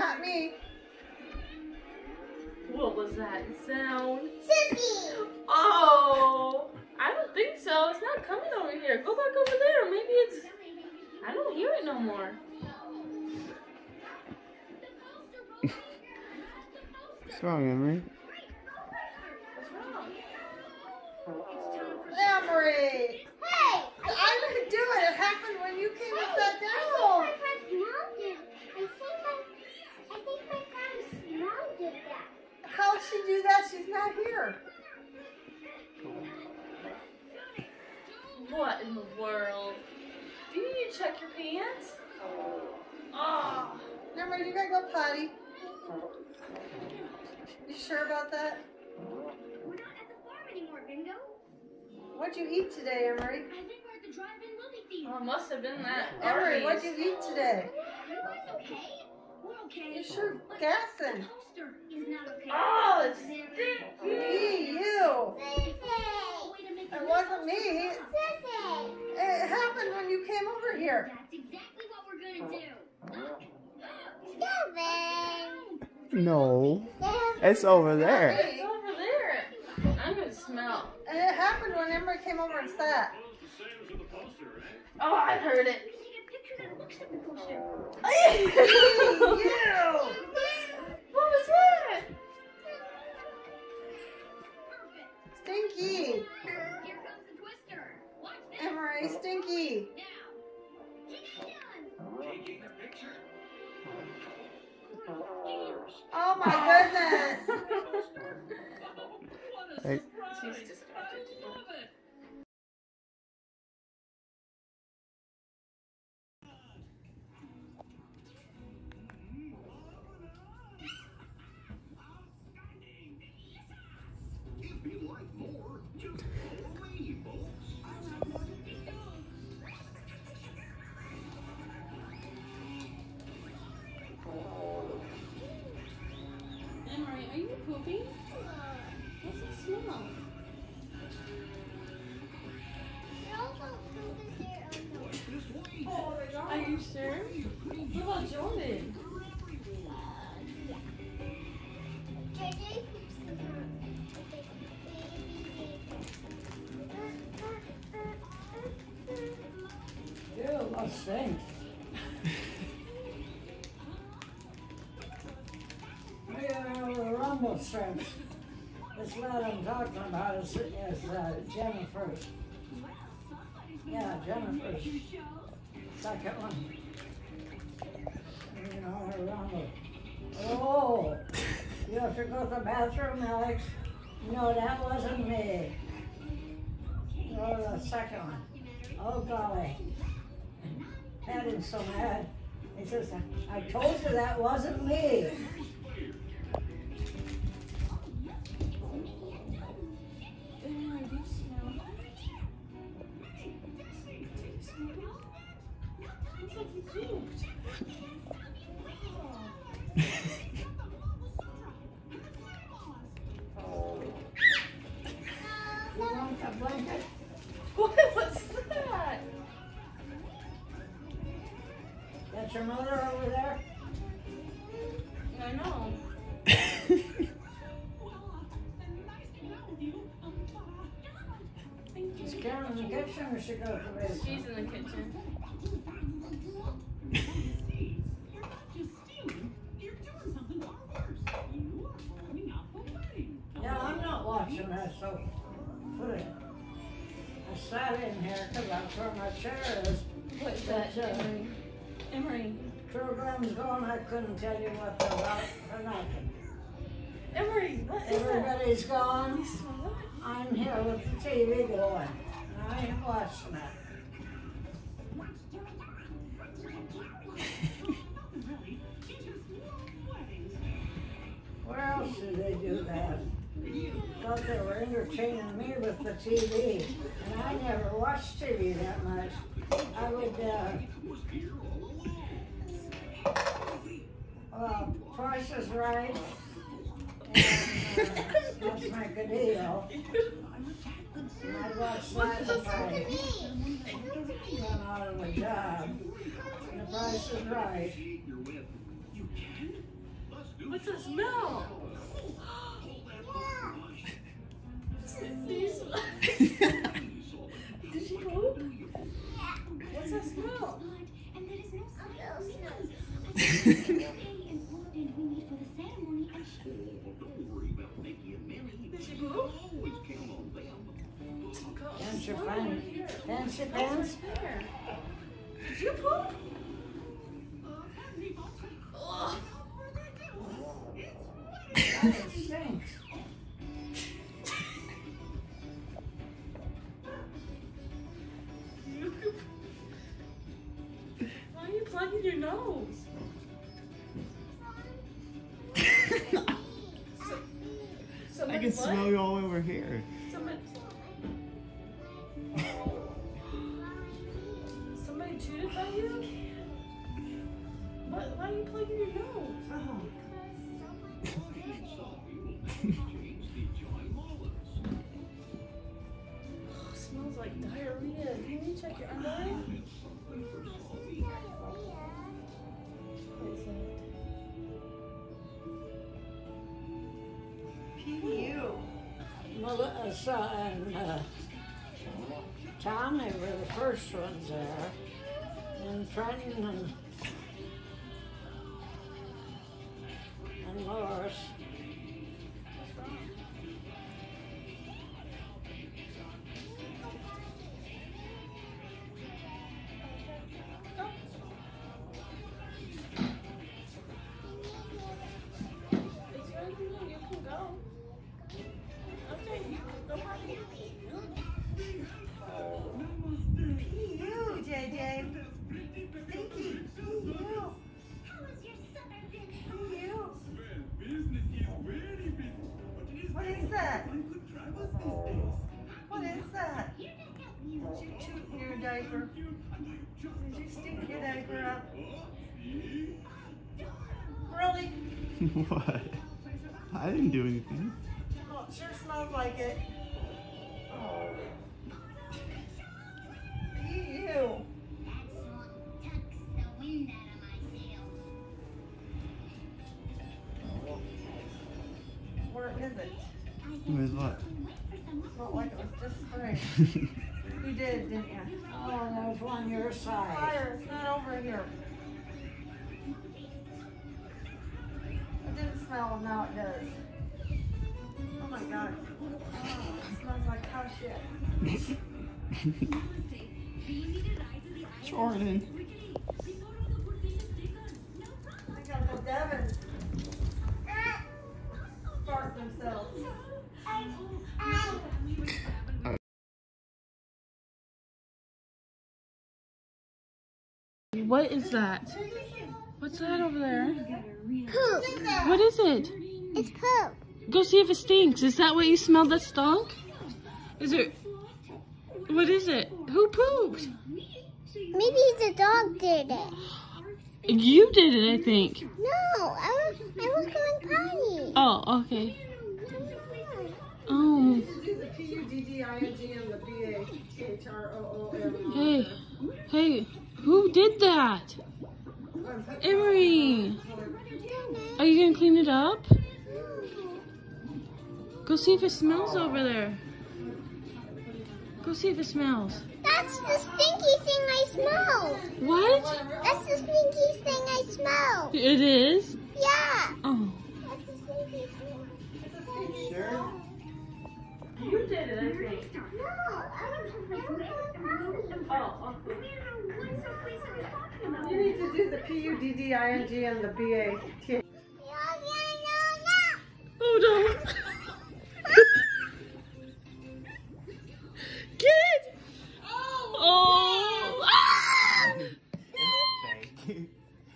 not me. What was that sound? Sissy! Oh, I don't think so. It's not coming over here. Go back over there. Maybe it's... I don't hear it no more. What's wrong, Emery? What's wrong? Emery! Hey! I didn't do it. It happened when you came and sat down. I think my friend's mom did that. How'd she do that? She's not here. What in the world? Do you need to check your pants? Oh. Emery, you gotta go potty. You sure about that? We're not at the farm anymore, Bingo. What'd you eat today, Emery? I think we're at the drive-in movie theater. Oh, it must have been that. Emery, Arby's. what'd you eat today? You guys okay? We're okay. You sure But gassing. The toaster is not okay. Oh, it's Eee, stinky. you. Way to make It wasn't me. Sissy! It happened when you came over here. That's exactly what we're gonna do. No. It's over there. It's over there. I'm gonna smell. And it happened when Emery came over and sat. Oh, I heard it. Take a picture that looks like the poster. Eee, you. What was that? Perfect. Stinky. Here comes the twister. Watch this. Emery, stinky. Now. Take it done. Taking a picture. Oh my goodness. Hey, She's disappointed too. If you like more, just follow me, folks. Emery, are you pooping? What's it smell? Are you sure? What about Jordan? Ew, that stinks. The rumble strips. That's what I'm talking about. Is Jennifer's. Yeah, Jennifer's second one. You know, her rumble. Oh, you have to go to the bathroom, Alex? No, that wasn't me. Oh, the second one. Oh, golly. Patty's so mad. He says, I told you that wasn't me. Emery, do you smell? Looks like you pooped. You want a blanket? What was that? That's your mother over there? I know. Is Karen in the kitchen or she goes to bed? She's in the kitchen. Yeah, I'm not watching that, so put it. I sat in here because that's where my chair is. What's that, Emery? Emery. Program's going, I couldn't tell you what they're about for nothing. Emery, what is that? Everybody's gone. You smell it? I'm here with the TV going. I ain't watching it. Where else do they do that? Thought they were entertaining me with the TV. And I never watched TV that much. I would, Price is Right. And Let's Make a Deal. And I watched that if I got out of a job. And The Price is Right. What's the smell? Did she poop? What's that smell? And there is no smell. important we need for the ceremony and Don't worry about Mickey and Minnie. Did she poop? Always count on them. Fancy fancy pants. Did you poop? Ugh. That stinks. Why are you plugging your nose? I can smell you all over here. Somebody cheated by you? What? Why are you plugging your nose? Oh, smells like diarrhea. Can you check your underwear? What is it? PU. Melissa and Tommy were the first ones there. And Trenton and Loris. It's your room. You can go. Okay, you can go. PU, JJ. Stinky. PU. how was your summer been? PU. Business is very busy, but it is What is that? one could travel these days. What is that? Here to help you. Did you toot in your diaper? Did you stink your diaper up? Really? What? I didn't do anything. Oh, it sure smells like it. Oh. PU. That song tucks the wind out of my sails. Where is it? Where's what? Felt like it was just spring. You did, didn't you? Oh, there's one your size. Fire, it's not over here. It didn't smell, now it does. Oh my god. Oh, it smells like cow shit. Jordan. I got the Devons. Fart themselves. What is that? What's that over there? Poop. What is it? It's poop. Go see if it stinks. Is that what you smelled that stunk? Is it? What is it? Who pooped? Maybe the dog did it. You did it, I think. No, I was going potty. Oh, okay. Do the P-U-D-D-I-N-G and the B-A-T-H-R-O-O-M. Hey, hey, who did that? Emery, are you gonna clean it up? Go see if it smells over there. Go see if it smells. That's the stinky thing I smell. What? That's the stinky thing I smell. It is? Yeah. Oh. That's the stinky thing. Sure. You did it, I think. No, I was going potty. Oh, You need to do the P-U-D-D-I-N-G and the B-A-T-H. oh no. Get it! Oh! Ah! Fake.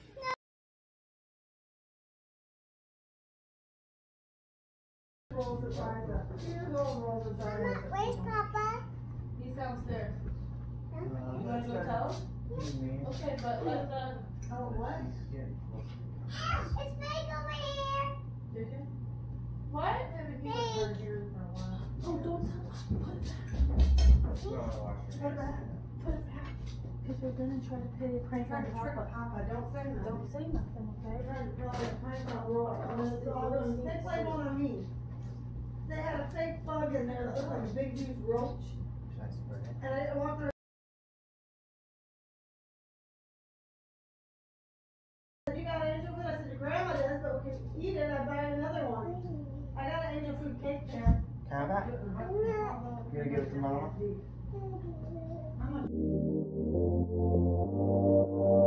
Where's Papa? He's downstairs. You want to go tell? Okay, but let the... Oh, what? It's fake over here. Did you? What? He was right here for a while. Oh, don't tell. Put it back. Put it back. Put it back. Because we're gonna try to pay prank on Papa. Papa, don't say nothing. Don't say nothing, okay? Trying to tell them prank on Roy. They played one on me. They had a fake bug in there that looked like a big huge roach. And I walked around. You got angel food? I said, your grandma does, but we can eat it. I buy another one. I got an angel food cake there. Can I have that? You gonna give it to Mama?